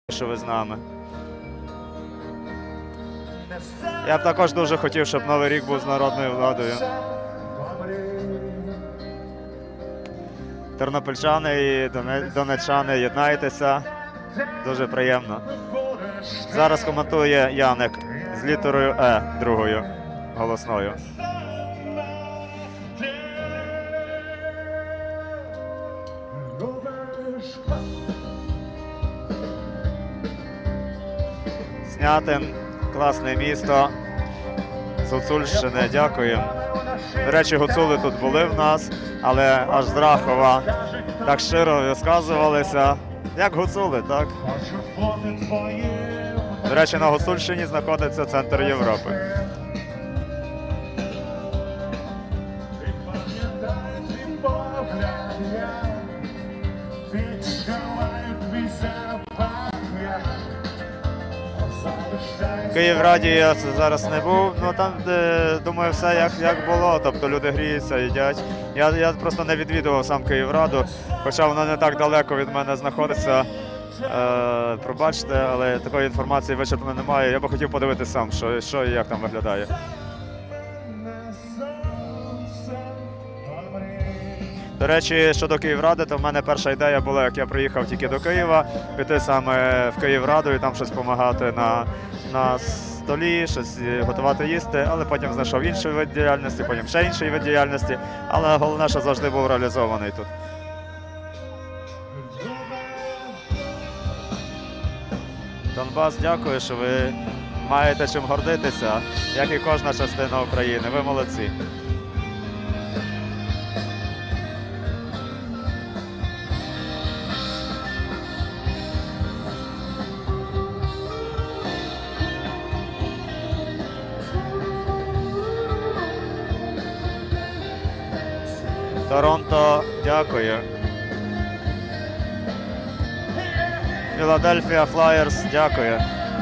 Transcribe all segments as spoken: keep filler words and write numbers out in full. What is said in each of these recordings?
що ви з нами. Я б також дуже хотів, щоб Новий рік був з народною владою. Тернопільчани і донеччани, єднайтеся. Дуже приємно. Зараз коментує Яник з літерою Е, другою, голосною. Снятин, класне місто. З Гуцульщини, дякую. До речі, гуцули тут були в нас, але аж з Рахова так щиро висказувалися. Як гуцули, так? До речі, на Гуцульщині знаходиться центр Європи. В Київраді я зараз не був, ну там, де, думаю, все як, як було, тобто люди гріються, їдять. Я, я просто не відвідував сам Київраду, хоча вона не так далеко від мене знаходиться. Е, пробачте, але такої інформації вичерпно немає. Я би хотів подивитися сам, що, що і як там виглядає. До речі, щодо Київради, то в мене перша ідея була, як я приїхав тільки до Києва, піти саме в Київраду і там щось допомагати на, на столі, щось готувати їсти, але потім знайшов інший вид діяльності, потім ще інший вид діяльності, але головне, що завжди був реалізований тут. Донбас, дякую, що ви маєте чим гордитися, як і кожна частина України. Ви молодці. Торонто, дякую. Філадельфія Флаєрс, дякую.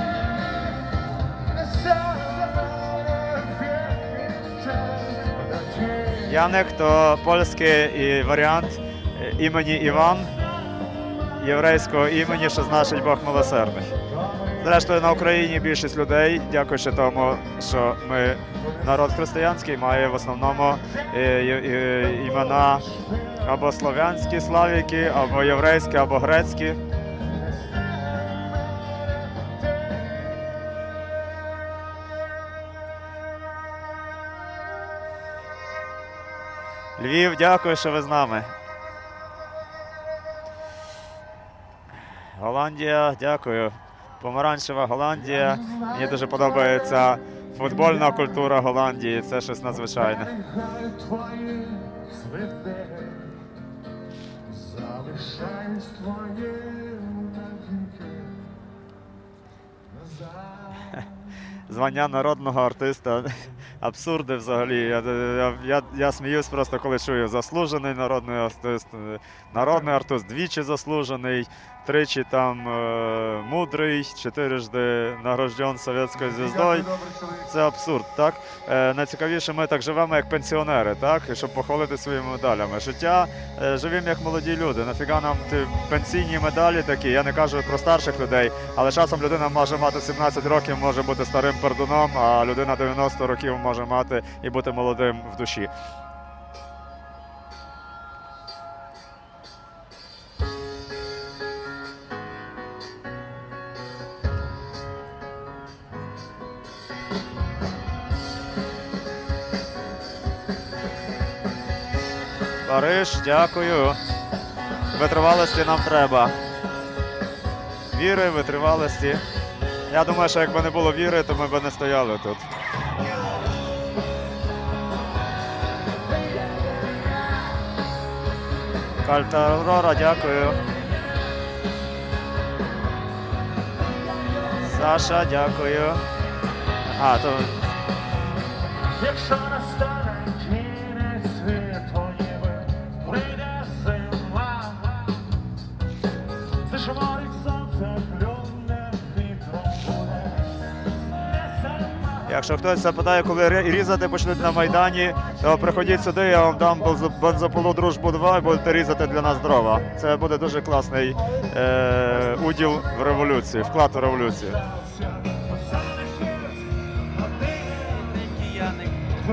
Яник – то польський варіант імені Іван, єврейського імені, що значить Бог милосердний. Зрештою, на Україні більшість людей, дякуючи тому, що ми народ християнський, має в основному імена або слов'янські славіки, або єврейські, або грецькі. Львів, дякую, що ви з нами. Голландія, дякую. Помаранчева Голландія. Мені дуже подобається футбольна культура Голландії. Це щось надзвичайне. Звання народного артиста. Абсурди взагалі. Я, я, я, я сміюсь просто, коли чую заслужений народний артист, народний артист двічі заслужений, тричі там е, мудрий, чотирижди награжден совєтською звіздою. Це абсурд, так? Е, найцікавіше, ми так живемо, як пенсіонери, так? Щоб похвалити своїми медалями. Життя, е, живемо як молоді люди. Нафіга нам ті пенсійні медалі такі? Я не кажу про старших людей, але часом людина може мати сімнадцять років, може бути старим пердуном, а людина дев'яносто років може мати і бути молодим в душі. Париж, дякую. Витривалості нам треба. Віри, витривалості. Я думаю, що якби не було віри, то ми б не стояли тут. Кальта Аврора, дякую. Саша, дякую. А, то... Якщо настане кінець світу, ніби прийде зима, зашморить сонце, плюне вітром буде. Якщо хтось запитає, коли ри- різати почнуть на Майдані, то приходіть сюди, я вам дам бензо- бензопилу «Дружбу два» і будете різати для нас дрова. Це буде дуже класний е, уділ в революції, вклад у революцію. Яник.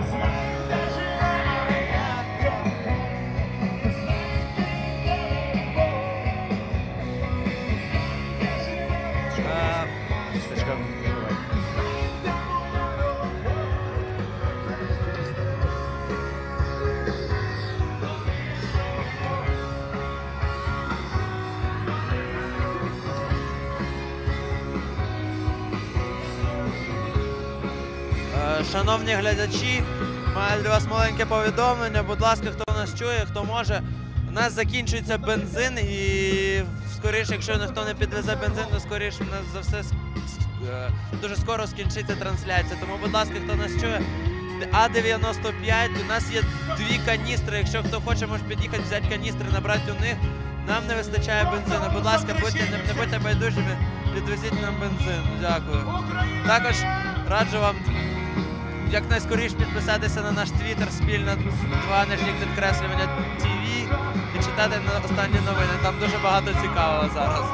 Е, Шановні глядачі, маю для вас маленьке повідомлення. Будь ласка, хто нас чує, хто може. У нас закінчується бензин і скоріше, якщо ніхто не підвезе бензин, то скоріше у нас за все с- с- е, дуже скоро скінчиться трансляція. Тому, будь ласка, хто нас чує, А дев'яносто п'ять, у нас є дві каністри. Якщо хто хоче, може під'їхати, взяти каністри, набрати у них. Нам не вистачає бензину. Будь ласка, будьте, не, не будьте байдужими, підвезіть нам бензин. Дякую. Також раджу вам якнайскоріше підписатися на наш твіттер спільно два нижніх підкреслювання ТВ і читати на останні новини. Там дуже багато цікавого зараз.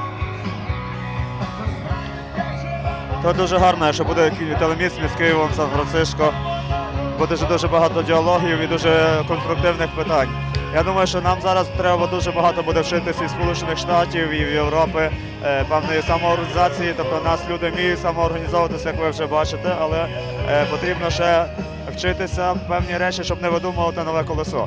То дуже гарно, що буде телеміст з Києвом, Сан-Франциско. Буде дуже, дуже багато діалогів і дуже конструктивних питань. Я думаю, що нам зараз треба дуже багато буде вчитися із Сполучених Штатів і в Європи, е, певної самоорганізації. Тобто нас люди вміють самоорганізовуватися, як ви вже бачите, але е, потрібно ще вчитися певні речі, щоб не видумувати нове колесо.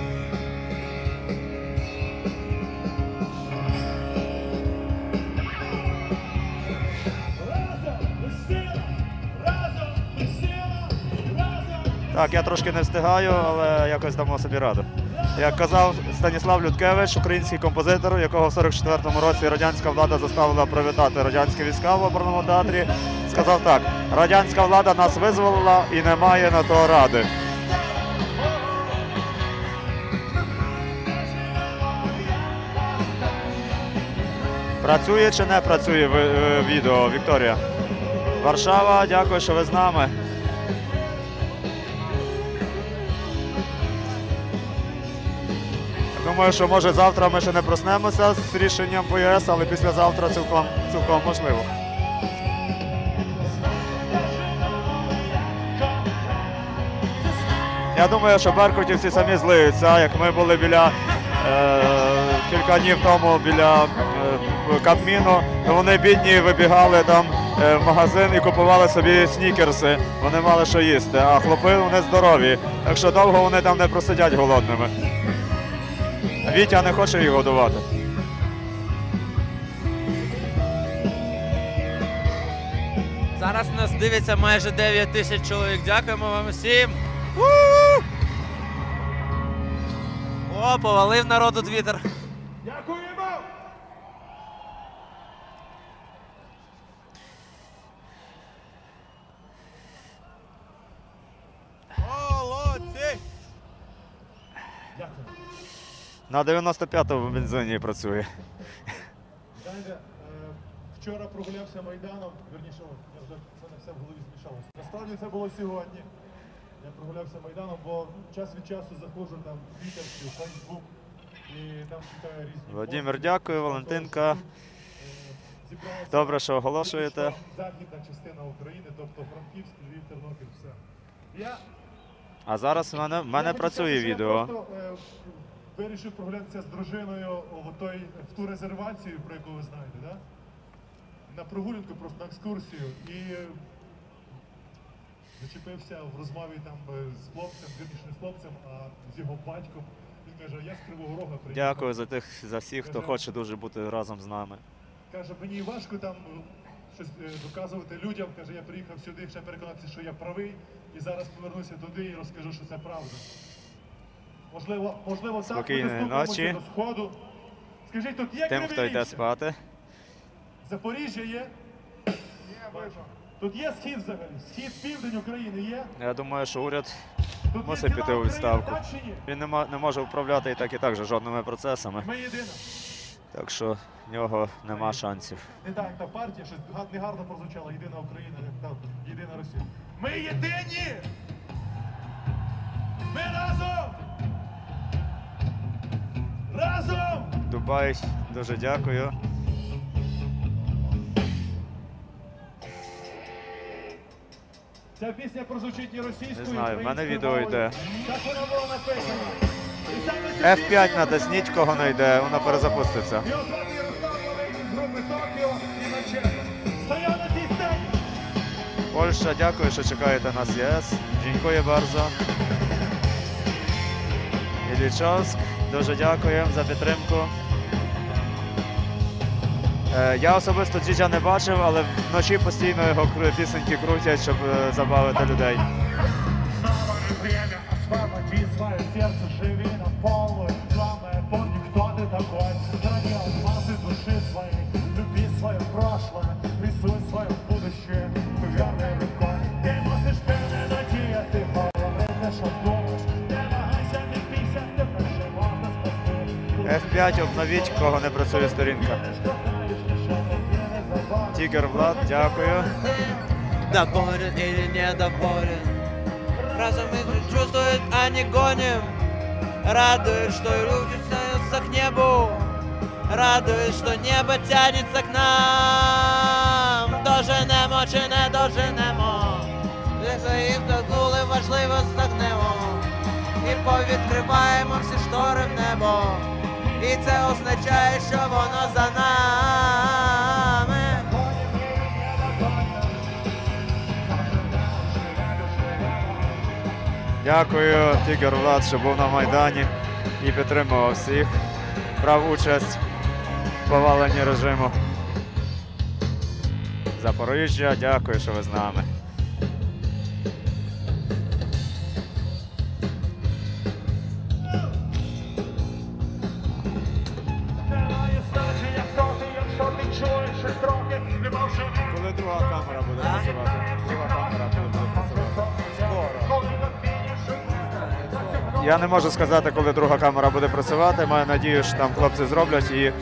Так, я трошки не встигаю, але якось дамо собі раду. Як казав Станіслав Людкевич, український композитор, якого в сорок четвертому році радянська влада заставила привітати радянські війська в оперному театрі, сказав так: радянська влада нас визволила і не має на то ради. Працює чи не працює ви- е, відео, Вікторія? Варшава, дякую, що ви з нами. Думаю, що може завтра ми ще не проснемося з рішенням по ЄС, але післязавтра цілком, цілком можливо. Я думаю, що беркутівці самі злиються, як ми були біля е, кілька днів тому біля е, Кабміну, то вони бідні вибігали там е, в магазин і купували собі снікерси. Вони мали що їсти, а хлопи вони здорові, так що довго вони там не просидять голодними. Вітя не хоче їх годувати. Зараз нас дивиться майже дев'ять тисяч чоловік. Дякуємо вам усім. У! О, повалив народу твіттер. Дякуємо! Молодці! Дякую. На дев'яносто п'ятому бензині працює. Знаєте, е, вчора прогулявся Майданом, вірніше, от, я вже в мене все в голові змішалося. Насправді це було сьогодні. Я прогулявся Майданом, бо час від часу заходжу там в Twitter чи в Facebook і там читаю різні... Владимир, пости. дякую, Валентинка. Е, зібралося Добре, що оголошуєте. фактично західна частина України, тобто Франківськ, Львів, Тернопіль, все. Я А зараз в мене, в мене Я хочу працює сказати, що я відео. просто, е, вирішив прогулятися з дружиною в, той, в ту резервацію, про яку ви знаєте, да? На прогулянку, просто на екскурсію. І е, зачепився в розмові там е, з хлопцем, вірніше не з хлопцем, а з його батьком. Він каже, я з Кривого Рога приїхав. Дякую за тих, за всіх, хто хоче дуже бути разом з нами. Каже, мені важко там е, щось е, доказувати людям. Каже, я приїхав сюди, ще переконатися, що я правий. І зараз повернуся туди і розкажу, що це правда. Можливо, можливо, так Спокійної ми достукаємося ночі. до Сходу. Скажіть, тут є Тим, хто Кривий йде Ріг? спати. Запоріжжя є? Є, бачу. Тут є схід взагалі? Схід, південь України є? Я думаю, що уряд Тут мусить є ціла піти у Україна, відставку. так чи ні? Він не, ма- не може управляти і так і так же жодними процесами. Ми єдина. Так що в нього нема шансів. Не так, як та партія, щось га- негарно прозвучала, єдина Україна, та, єдина Росія. Ми єдині! Ми разом! Разом! Дубай, дуже дякую. Ця пісня прозвучить і російською, Не знаю, в мене українською відео мовою. йде. Так вона була написана. І саме цю еф п'ять пісню- натисніть, кого не йде, вона перезапуститься. І останній Ярослав Малий з групи Токіо і Манчестер. Стояв на цій сцені! Польща, дякую, що чекаєте нас ЄС. Дякую bardzo. Іллічовськ, дуже дякуємо за підтримку. Е, Я особисто Джіджа не бачив, але вночі постійно його кру- пісеньки крутять, щоб е, забавити людей. Время освободи свое сердце, живи на полную. Главное, помни, кто ты такой. Храни алмазы души своей, люби свое прошлое, рисуй свое будущее верной рукой. Ты носишь пены надежды, головы не шагнешь. Не намагайся, не бійся, не перше можна спасти. еф п'ять обновіть, кого не працює сторінка. Тігер Влад, дякую. Доволен или недоволен. Разум их чувствует, а не гоним. Радует, что люди тянутся к небу. Радует, что небо тянется к нам. Доженемо чи не доженемо. Лише їм загнули, важливо стагнемо. І повідкриваємо всі штори в небо. І це означає, що воно за нами. Дякую, Тігер Влад, що був на Майдані і підтримував всіх. Брав участь в поваленні режиму. Запоріжжя, дякую, що ви з нами. Немає значення, хто ти, якщо ти чуєш щось трохи, не може Коли друга камера буде працювати? Друга камера коли буде працювати? Я не можу сказати, коли друга камера буде працювати. Маю надію, що там хлопці зроблять і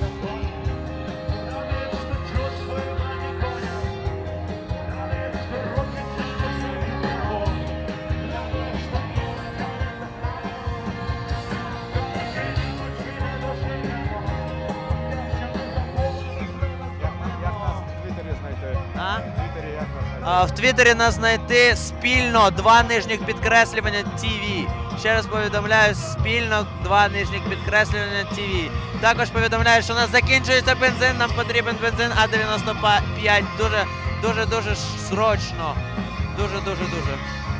як нас в Твіттері знайти? А? В Твіттері як нас знайти? А, В Твіттері нас знайти спільно два нижніх підкреслювання ТВ. Ще раз повідомляю, спільно два нижніх підкреслювання ТВ. Також повідомляю, що у нас закінчується бензин, нам потрібен бензин А дев'яносто п'ять. Дуже, дуже, дуже срочно. Дуже, дуже, дуже.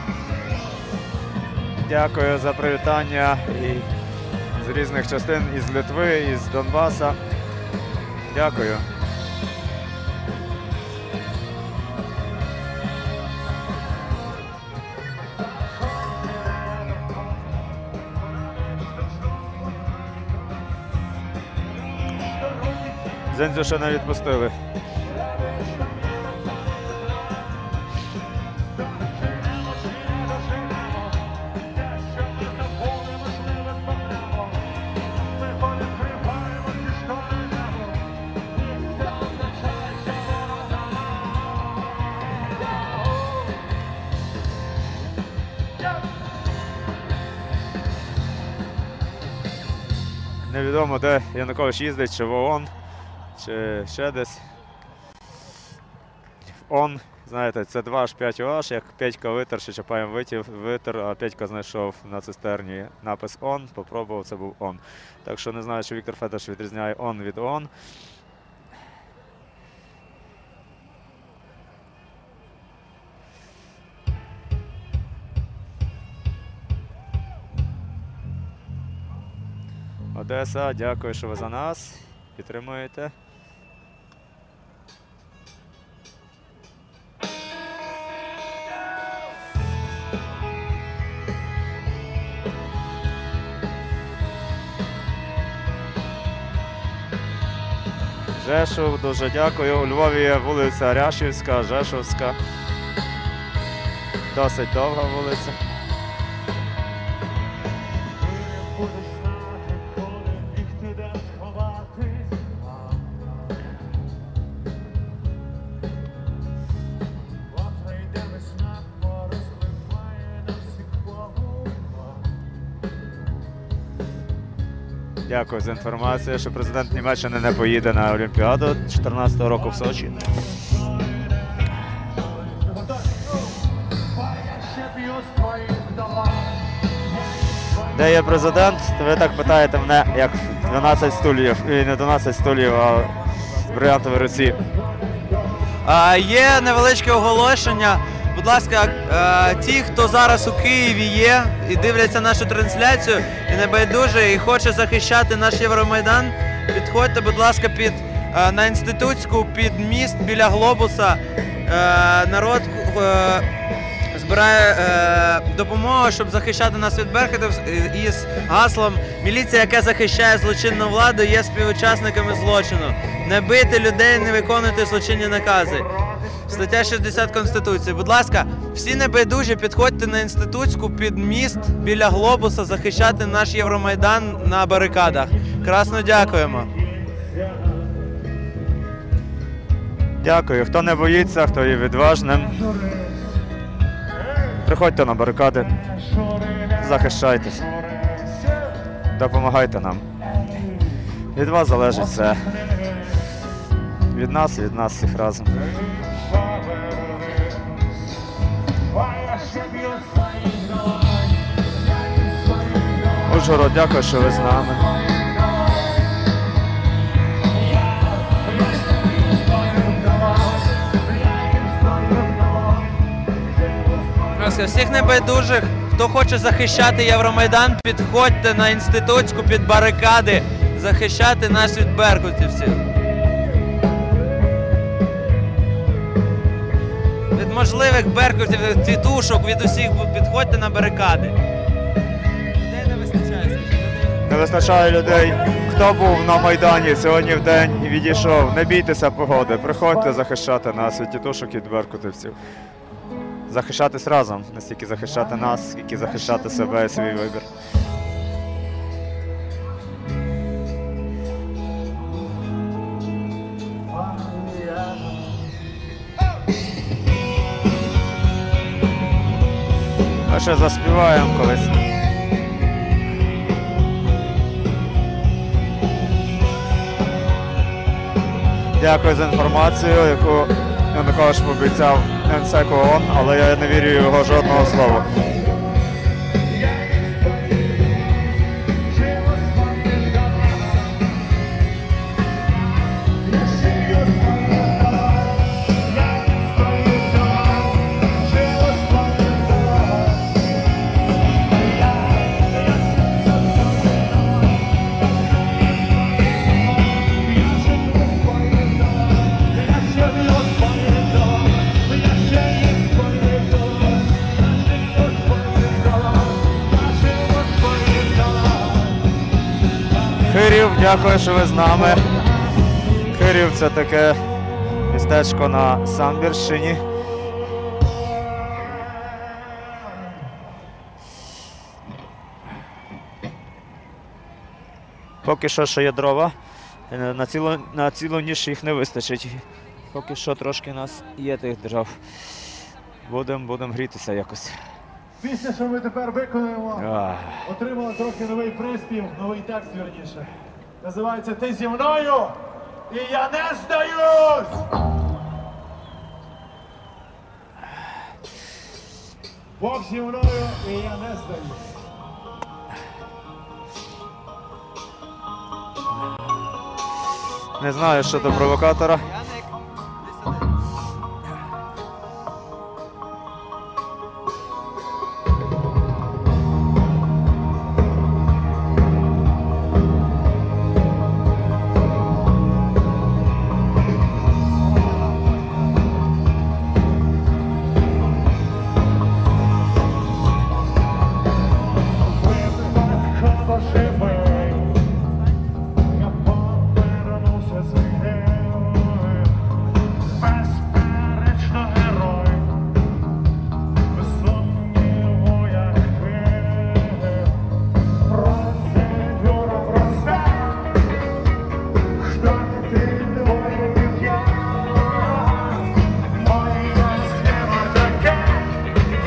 Дякую за привітання і з різних частин, із Литви, із Донбаса. Дякую. Дзензю ще не відпустили. Невідомо, де Янукович їздить, чи в ООН, чи ще десь. В ООН, знаєте, це два аж п'ять о аш, як Петька витер, що Чапаєм витів, витер, а Петька знайшов на цистерні напис ООН, попробував, це був ООН. Так що не знаю, чи Віктор Федорович відрізняє ООН від ООН. Одеса, дякую, що ви за нас підтримуєте. Жешув, дуже дякую. У Львові є вулиця Ряшівська, Жешовська. Досить довга вулиця. Дякую за інформацію, що президент Німеччини не поїде на Олімпіаду дві тисячі чотирнадцятого року в Сочі. Де є президент? То ви так питаєте мене, як дванадцять стульів, і не дванадцять стульів, а брилянтові руці. А, є невеличке оголошення. Будь ласка, е, ті, хто зараз у Києві є і дивляться нашу трансляцію, і небайдуже, і хоче захищати наш Євромайдан, підходьте, будь ласка, під, е, на Інститутську, під міст біля Глобуса. Е, народ е, збирає е, допомогу, щоб захищати нас від беркутів із гаслом «Міліція, яка захищає злочинну владу, є співучасниками злочину. Не бити людей, не виконуйте злочинні накази». Стаття шістдесят Конституції. Будь ласка, всі небайдужі, підходьте на Інститутську під міст біля Глобуса захищати наш Євромайдан на барикадах. Красно дякуємо. Дякую. Хто не боїться, хто є відважним, приходьте на барикади, захищайтесь, допомагайте нам. Від вас залежить все. Від нас, від нас всіх разом. Ужгород, дякую, що ви з нами. Всіх небайдужих, хто хоче захищати Євромайдан, підходьте на Інститутську під барикади, захищати нас від беркутівців. Від можливих беркутів, тітушок, від усіх підходьте на барикади. Людей не вистачає, скажіть. Не вистачає людей. Хто був на Майдані сьогодні в день і відійшов, не бійтеся погоди, приходьте захищати нас від тітушок і від беркутівців. Захищатись разом, не стільки захищати нас, скільки захищати себе і свій вибір. Ми ще заспіваємо колись. Дякую за інформацію, яку Янукович пообіцяв генсеку ООН, але я не вірю в його жодного слова. Хирів, дякую, що ви з нами. Хирів – це таке містечко на Самбірщині. Поки що ще є дрова, на цілу, на цілу ніч їх не вистачить. Поки що трошки у нас є тих дров. Будемо будем грітися якось. Пісня, що ми тепер виконуємо, Ах. отримала трохи новий приспів, новий текст, вірніше. Називається «Ти зі мною, і я не здаюсь!» Бог зі мною, і я не здаюсь. Не знаю, що до провокатора. Яник, іди сюди.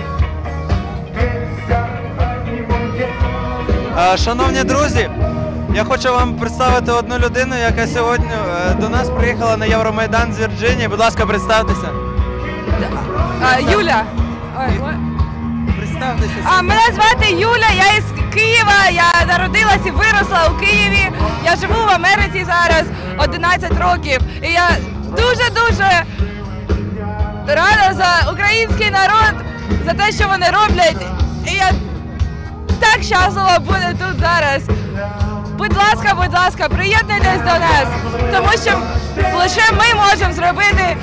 Шановні друзі, Я хочу вам представити одну людину, яка сьогодні е, до нас приїхала на Євромайдан з Вірджинії. Будь ласка, представтеся. А, Юля. Ой, ой. Представтеся. А, мене звати Юля, я із Києва, я народилась і виросла у Києві. Я живу в Америці зараз одинадцять років. І я дуже-дуже рада за український народ, за те, що вони роблять. І я так щаслива бути тут зараз. Будь ласка, будь ласка, приєднуйтесь до нас, тому що лише ми можемо зробити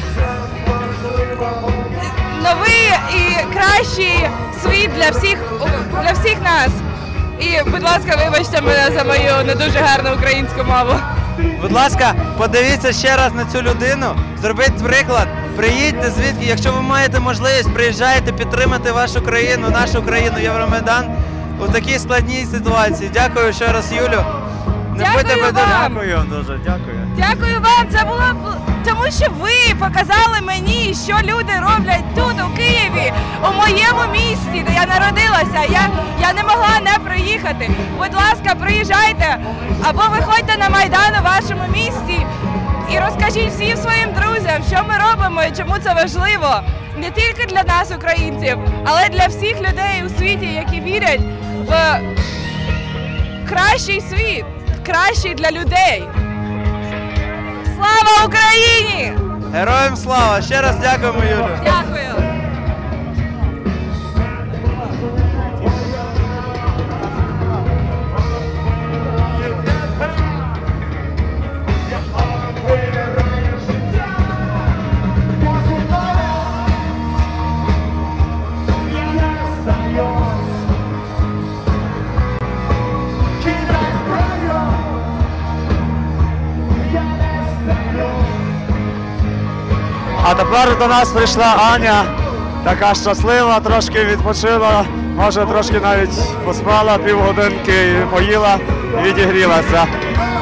новий і кращий світ для всіх, для всіх нас. І, будь ласка, вибачте мене за мою не дуже гарну українську мову. Будь ласка, подивіться ще раз на цю людину, зробіть приклад, приїдьте звідки, якщо ви маєте можливість, приїжджайте підтримати вашу країну, нашу країну, Євромайдан у такій складній ситуації. Дякую ще раз, Юлю. Не Дякую будьте вам. байдужі. Дякую дуже, дякую. Дякую вам, це було б- тому, що ви показали мені, що люди роблять тут, у Києві, у моєму місті, де я народилася. Я, я не могла не приїхати. Будь ласка, приїжджайте або виходьте на Майдан у вашому місті і розкажіть всім своїм друзям, що ми робимо і чому це важливо. Не тільки для нас, українців, але для всіх людей у світі, які вірять в кращий світ, кращий для людей. Слава Україні! Героям слава! Ще раз дякуємо, Юлю. Дякую. А тепер до нас прийшла Аня, така щаслива, трошки відпочила, може трошки навіть поспала півгодинки, і поїла і відігрілася.